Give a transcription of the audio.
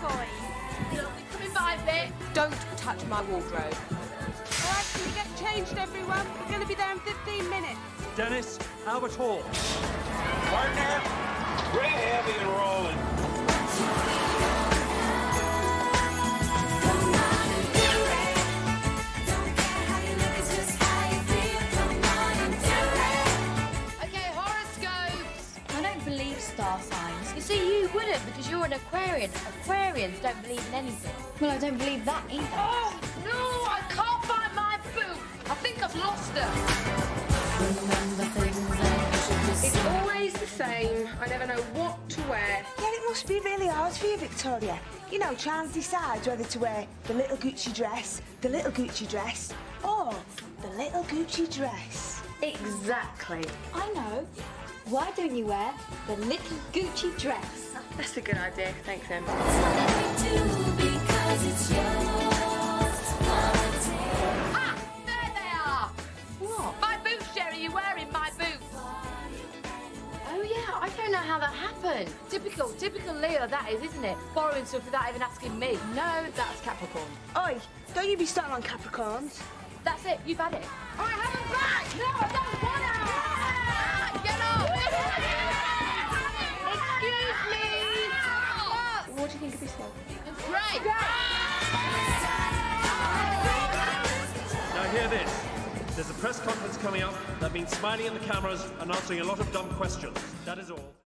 toy. You'll be coming by a bit. Don't touch my wardrobe. All right, can we get changed, everyone? We're going to be there in 15 minutes. Dennis, Albert Hall. Partner, great heavy and rolling. Okay, horoscopes. I don't believe star signs. You see, you wouldn't because you're an Aquarian. Aquarians don't believe in anything. Well, I don't believe that either. Oh, no, I can't find my boot. I think I've lost her. It's always the same. I never know what to wear. Yeah, it must be really hard for you, Victoria. You know, trying to decide whether to wear the little Gucci dress, or the little Gucci dress. Exactly. I know. Why don't you wear the little Gucci dress? That's a good idea. Thanks, Em. Ah, there they are. What? My boots, Sherry. You're wearing my boots. Oh, yeah, I don't know how that happened. Typical Leo, that is, isn't it? Borrowing stuff without even asking me. No, that's Capricorn. Oi, don't you be starting on Capricorns. That's it, you've had it. I haven't back! No, I don't want it! Get off! Excuse me! What do you think of this one? It's great! Now hear this. There's a press conference coming up. That means smiling in the cameras and answering a lot of dumb questions. That is all.